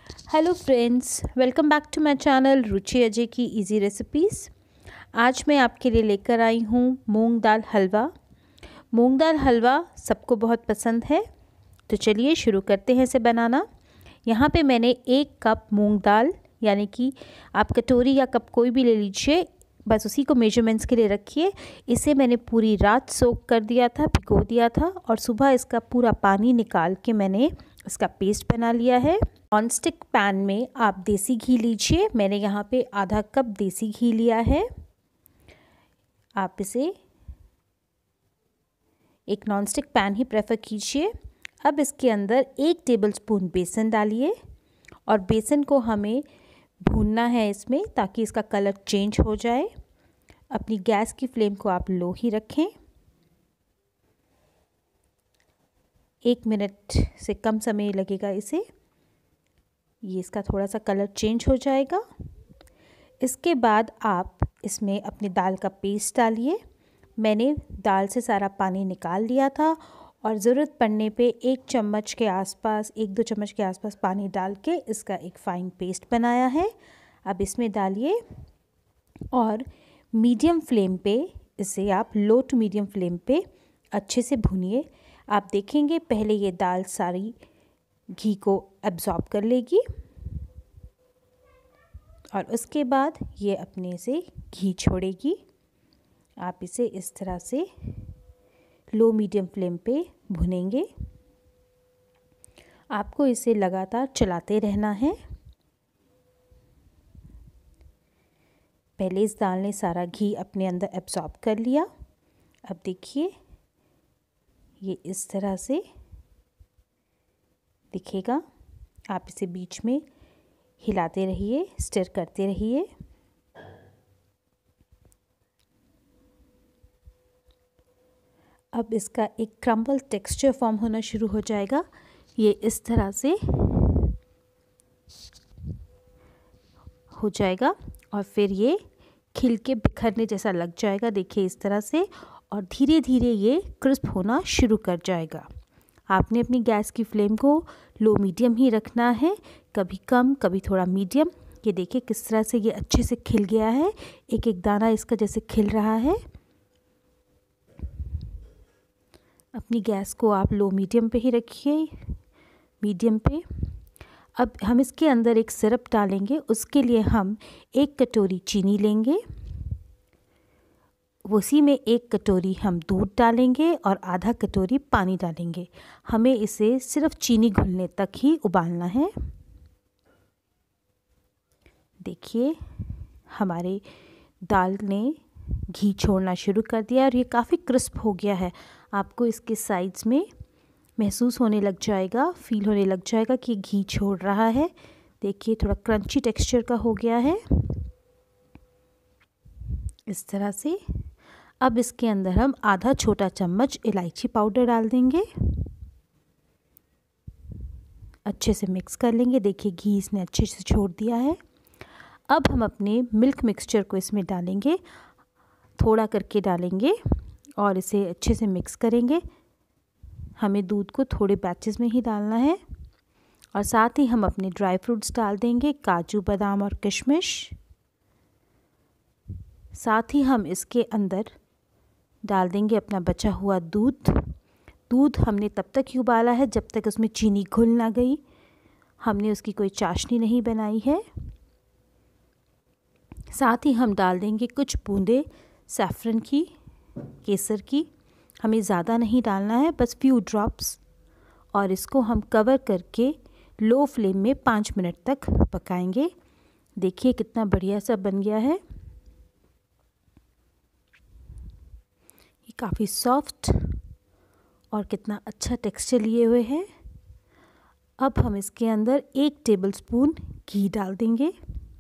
Hello friends, welcome back to my channel Ruchi Ajay की easy recipes. आज मैं आपके लिए लेकर आई हूँ मूंग दाल हलवा। मूंग दाल हलवा सबको बहुत पसंद है, तो चलिए शुरू करते हैं इसे बनाना। यहाँ पे मैंने 1 कप मूंग दाल, यानी कि आप कटोरी या कप कोई भी ले लीजिए, बस उसी को मेजरमेंट्स के लिए रखिए। इसे मैंने पूरी रात सोक कर दिया था, भिगो दिया था, और सुबह इसका पूरा पानी निकाल के मैंने इसका पेस्ट बना लिया है। नॉन स्टिक पैन में आप देसी घी लीजिए। मैंने यहाँ पे आधा कप देसी घी लिया है। आप इसे एक नॉन स्टिक पैन ही प्रेफर कीजिए। अब इसके अंदर 1 टेबलस्पून बेसन डालिए, और बेसन को हमें भूनना है इसमें, ताकि इसका कलर चेंज हो जाए। अपनी गैस की फ्लेम को आप लो ही रखें। 1 मिनट से कम समय लगेगा इसे, ये इसका थोड़ा सा कलर चेंज हो जाएगा। इसके बाद आप इसमें अपनी दाल का पेस्ट डालिए। मैंने दाल से सारा पानी निकाल लिया था, और ज़रूरत पड़ने पे 1 चम्मच के आसपास, 1-2 चम्मच के आसपास पानी डाल के इसका एक फ़ाइन पेस्ट बनाया है। अब इसमें डालिए, और मीडियम फ्लेम पे इसे आप लो टू मीडियम फ्लेम पे अच्छे से भूनिए। आप देखेंगे पहले ये दाल सारी घी को एब्ज़ॉर्ब कर लेगी, और उसके बाद ये अपने से घी छोड़ेगी। आप इसे इस तरह से लो मीडियम फ्लेम पे भुनेंगे। आपको इसे लगातार चलाते रहना है। पहले इस दाल ने सारा घी अपने अंदर एब्ज़ॉर्ब कर लिया। अब देखिए ये इस तरह से दिखेगा। आप इसे बीच में हिलाते रहिए, स्टिर करते रहिए। अब इसका एक क्रम्बल टेक्सचर फॉर्म होना शुरू हो जाएगा। ये इस तरह से हो जाएगा, और फिर ये खिल के बिखरने जैसा लग जाएगा। देखिए इस तरह से, और धीरे धीरे ये क्रिस्प होना शुरू कर जाएगा। आपने अपनी गैस की फ्लेम को लो मीडियम ही रखना है, कभी कम कभी थोड़ा मीडियम। ये देखिए किस तरह से ये अच्छे से खिल गया है, एक एक दाना इसका जैसे खिल रहा है। अपनी गैस को आप लो मीडियम पे ही रखिए, मीडियम पे। अब हम इसके अंदर एक सिरप डालेंगे। उसके लिए हम 1 कटोरी चीनी लेंगे, उसी में 1 कटोरी हम दूध डालेंगे, और आधा कटोरी पानी डालेंगे। हमें इसे सिर्फ चीनी घुलने तक ही उबालना है। देखिए हमारे दाल ने घी छोड़ना शुरू कर दिया, और ये काफ़ी क्रिस्प हो गया है। आपको इसके साइड्स में महसूस होने लग जाएगा, फील होने लग जाएगा कि घी छोड़ रहा है। देखिए थोड़ा क्रंची टेक्सचर का हो गया है इस तरह से। अब इसके अंदर हम आधा छोटा चम्मच इलायची पाउडर डाल देंगे। अच्छे से मिक्स कर लेंगे। देखिए घी इसने अच्छे से छोड़ दिया है। अब हम अपने मिल्क मिक्सचर को इसमें डालेंगे, थोड़ा करके डालेंगे, और इसे अच्छे से मिक्स करेंगे। हमें दूध को थोड़े बैचेस में ही डालना है, और साथ ही हम अपने ड्राई फ्रूट्स डाल देंगे, काजू बादाम और किशमिश। साथ ही हम इसके अंदर डाल देंगे अपना बचा हुआ दूध। दूध हमने तब तक ही उबाला है जब तक उसमें चीनी घुल ना गई। हमने उसकी कोई चाशनी नहीं बनाई है। साथ ही हम डाल देंगे कुछ बूंदे सैफ़रन की, केसर की। हमें ज़्यादा नहीं डालना है, बस फ्यू ड्रॉप्स, और इसको हम कवर करके लो फ्लेम में 5 मिनट तक पकाएंगे। देखिए कितना बढ़िया सा बन गया है। ये काफ़ी सॉफ्ट और कितना अच्छा टेक्सचर लिए हुए है। अब हम इसके अंदर 1 टेबलस्पून घी डाल देंगे।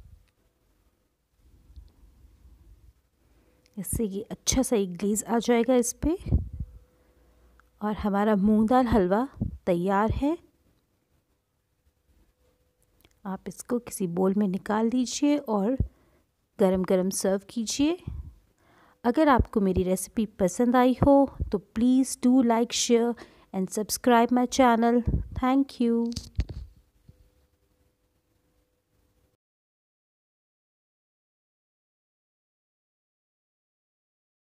इससे ये अच्छा सा एक ग्लेज़ आ जाएगा इस पे, और हमारा मूंग दाल हलवा तैयार है। आप इसको किसी बोल में निकाल लीजिए और गरम गरम सर्व कीजिए। अगर आपको मेरी रेसिपी पसंद आई हो तो please do like, share and subscribe my channel. Thank you.